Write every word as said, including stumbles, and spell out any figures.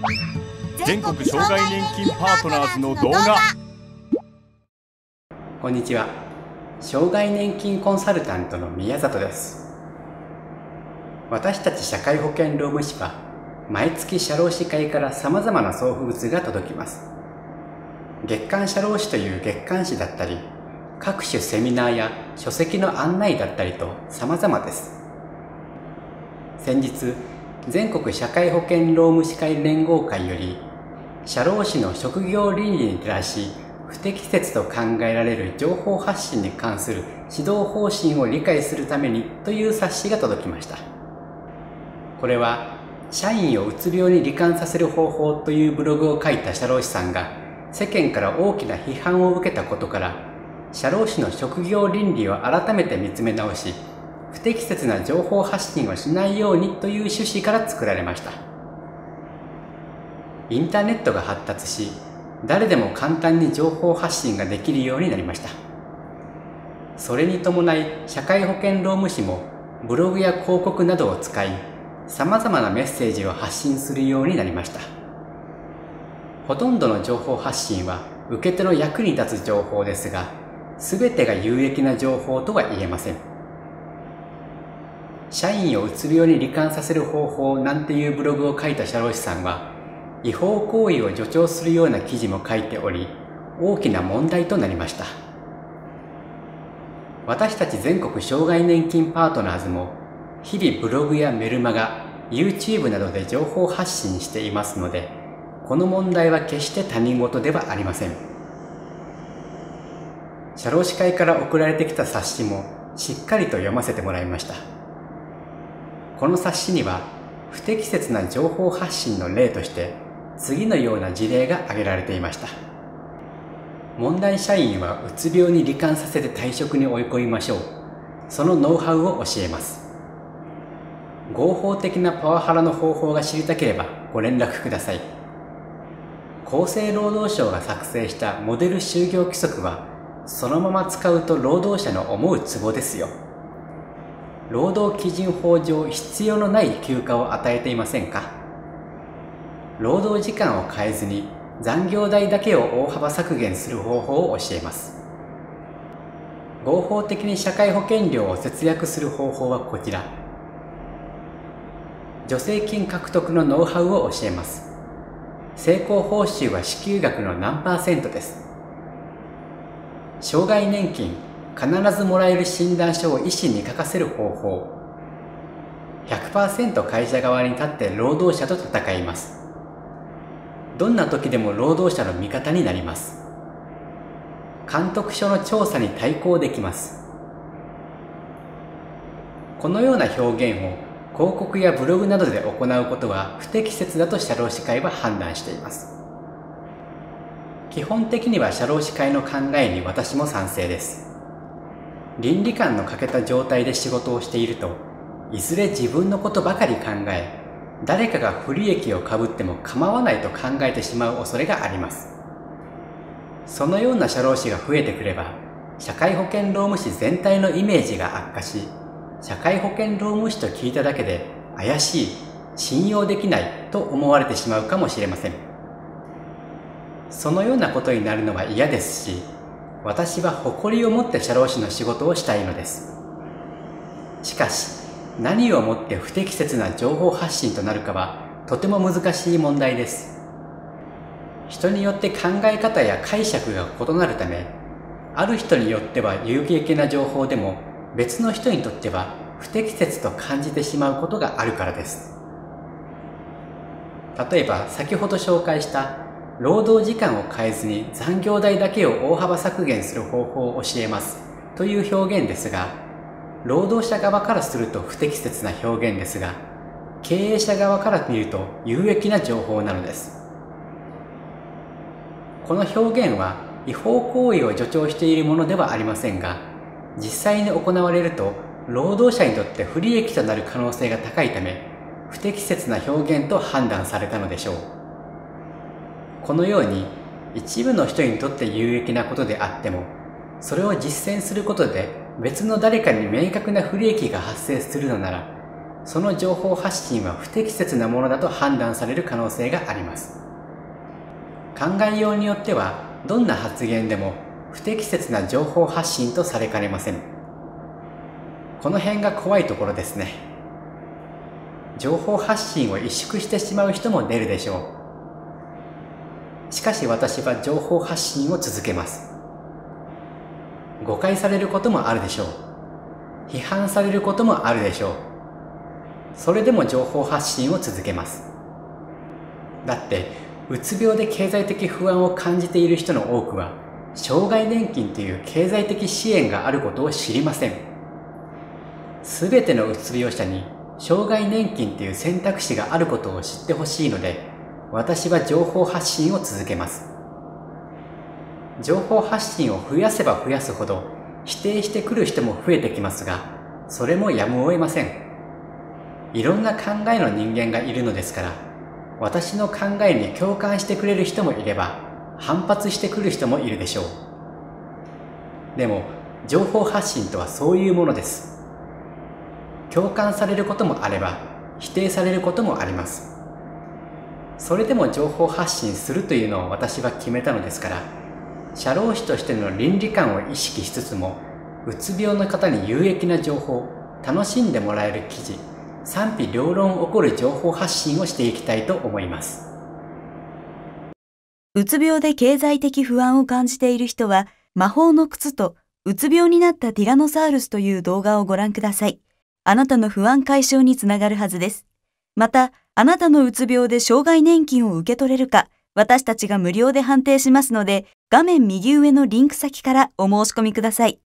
全国障害年金パートナーズの動画。 こんにちは。障害年金コンサルタントの宮里です。私たち社会保険労務士は毎月社労士会から様々な送付物が届きます。月刊社労士という月刊誌だったり、各種セミナーや書籍の案内だったりと様々です。先日、全国社会保険労務士会連合会より、社労士の職業倫理に照らし、不適切と考えられる情報発信に関する指導方針を理解するためにという冊子が届きました。これは、社員をうつ病に罹患させる方法というブログを書いた社労士さんが、世間から大きな批判を受けたことから、社労士の職業倫理を改めて見つめ直し、不適切な情報発信をしないようにという趣旨から作られました。インターネットが発達し、誰でも簡単に情報発信ができるようになりました。それに伴い、社会保険労務士もブログや広告などを使い、様々なメッセージを発信するようになりました。ほとんどの情報発信は受け手の役に立つ情報ですが、すべてが有益な情報とは言えません。社員をうつ病に罹患させる方法なんていうブログを書いた社労士さんは、違法行為を助長するような記事も書いており、大きな問題となりました。私たち全国障害年金パートナーズも、日々ブログやメルマガ、YouTube などで情報発信していますので、この問題は決して他人事ではありません。社労士会から送られてきた冊子もしっかりと読ませてもらいました。この冊子には不適切な情報発信の例として次のような事例が挙げられていました。問題社員はうつ病に罹患させて退職に追い込みましょう。そのノウハウを教えます。合法的なパワハラの方法が知りたければご連絡ください。厚生労働省が作成したモデル就業規則はそのまま使うと労働者の思うツボですよ。労働基準法上必要のない休暇を与えていませんか？労働時間を変えずに残業代だけを大幅削減する方法を教えます。合法的に社会保険料を節約する方法はこちら。助成金獲得のノウハウを教えます。成功報酬は支給額の何パーセントです。障害年金必ずもらえる診断書を医師に書かせる方法。ひゃくパーセント 会社側に立って労働者と戦います。どんな時でも労働者の味方になります。監督署の調査に対抗できます。このような表現を広告やブログなどで行うことは不適切だと社労士会は判断しています。基本的には社労士会の考えに私も賛成です。倫理観の欠けた状態で仕事をしていると、いずれ自分のことばかり考え、誰かが不利益をかぶっても構わないと考えてしまう恐れがあります。そのような社労士が増えてくれば、社会保険労務士全体のイメージが悪化し、社会保険労務士と聞いただけで怪しい、信用できないと思われてしまうかもしれません。そのようなことになるのは嫌ですし、私は誇りを持って社労士の仕事をしたいのです。しかし、何をもって不適切な情報発信となるかはとても難しい問題です。人によって考え方や解釈が異なるため、ある人によっては有益な情報でも別の人にとっては不適切と感じてしまうことがあるからです。例えば先ほど紹介した労働時間を変えずに残業代だけを大幅削減する方法を教えますという表現ですが、労働者側からすると不適切な表現ですが、経営者側から見ると有益な情報なのです。この表現は違法行為を助長しているものではありませんが、実際に行われると労働者にとって不利益となる可能性が高いため、不適切な表現と判断されたのでしょう。このように一部の人にとって有益なことであっても、それを実践することで別の誰かに明確な不利益が発生するのなら、 その情報発信は不適切なものだと判断される可能性があります。考えようによっては、どんな発言でも不適切な情報発信とされかねません。この辺が怖いところですね。情報発信を萎縮してしまう人も出るでしょう。しかし私は情報発信を続けます。誤解されることもあるでしょう。批判されることもあるでしょう。それでも情報発信を続けます。だって、うつ病で経済的不安を感じている人の多くは、障害年金という経済的支援があることを知りません。すべてのうつ病者に障害年金という選択肢があることを知ってほしいので、私は情報発信を続けます。情報発信を増やせば増やすほど否定してくる人も増えてきますが、それもやむを得ません。いろんな考えの人間がいるのですから、私の考えに共感してくれる人もいれば、反発してくる人もいるでしょう。でも、情報発信とはそういうものです。共感されることもあれば、否定されることもあります。それでも情報発信するというのを私は決めたのですから、社労士としての倫理観を意識しつつも、うつ病の方に有益な情報、楽しんでもらえる記事、賛否両論起こる情報発信をしていきたいと思います。 うつ病で経済的不安を感じている人は、魔法の靴とうつ病になったティラノサウルスという動画をご覧ください。あなたの不安解消につながるはずです。また、あなたのうつ病で障害年金を受け取れるか、私たちが無料で判定しますので、画面右上のリンク先からお申し込みください。